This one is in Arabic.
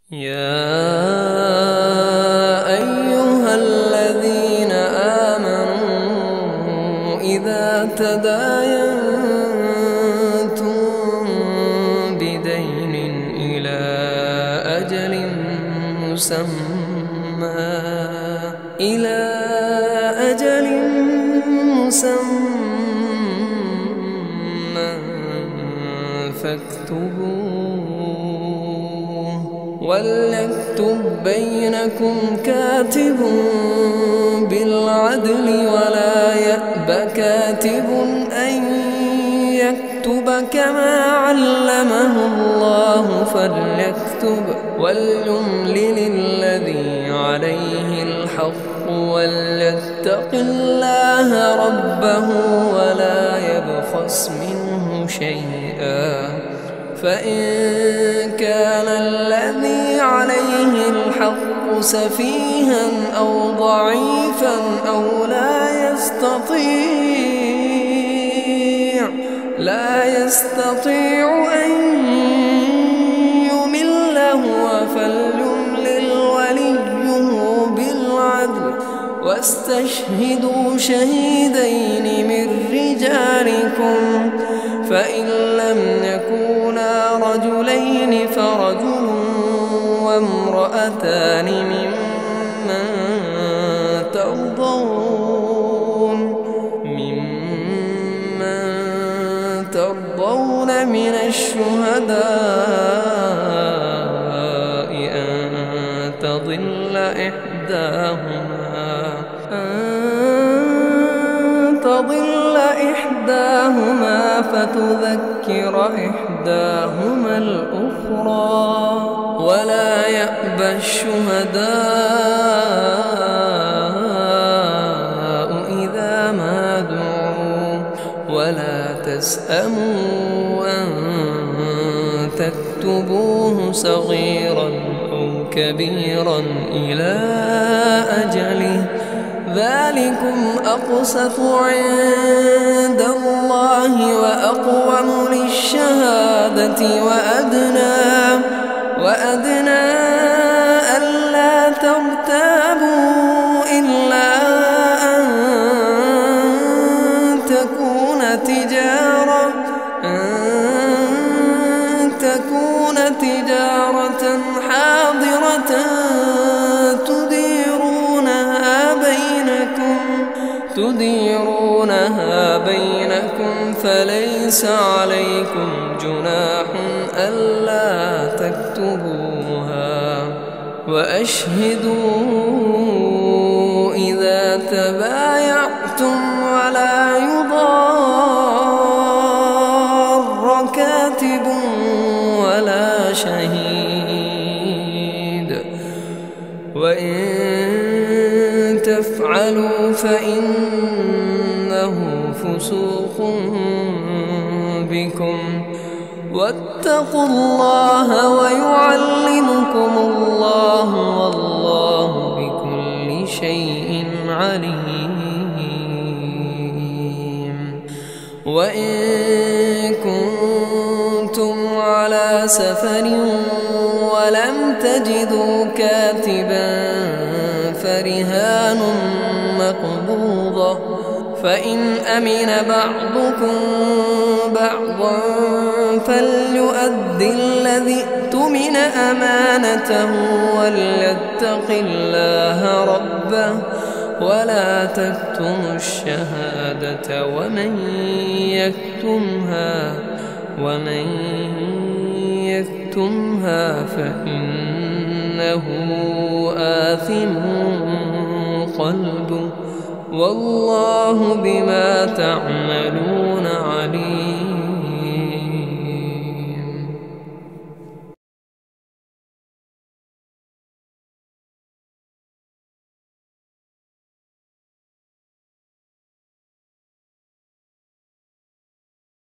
يا أيها الذين آمنوا إذا تداينتم بدين إلى أجل مسمى فاكتبوه وليكتب بينكم كاتب بالعدل ولا يأب كاتب أن يكتب كما علمه الله فليكتب وليملل الذي عليه الحق وليتق الله ربه ولا يبخس منه شيئا فإن كان الذي عليه الحق سفيها أو ضعيفا أو لا يستطيع أن يمل هو فليملل وليه بالعدل واستشهدوا شهيدين من رجالكم فإن لم يكونا رجلين فرجل وامرأتان ممن ترضون من الشهداء أن تضل إحداهما فتذكر إحداهما الأخرى ولا يأبى الشهداء إذا ما دعوا ولا تسأموا أن تكتبوه صغيرا أو كبيرا إلى أجله ذلكم أقسط عند الله وأقوم للشهادة وأدنى ألا ترتابوا إلا أن تكون تجارة حاضرة تديرونها بينكم فليس عليكم جناح ألا تكتبوها وأشهدوا إذا تبايعتم ولا يضار كاتب ولا شهيد وإن تفعلوا فإنه فسوق بكم واتقوا الله ويعلمكم الله والله بكل شيء عليم وإن كنتم على سفر ولم تجدوا كاتبا فرهان مقبوضة فإن أمن بعضكم بعضا فليؤد الذي اؤتمن أمانته وليتق الله ربه ولا تكتموا الشهادة ومن يكتمها فإنه آثم قلبه والله بما تعملون عليم.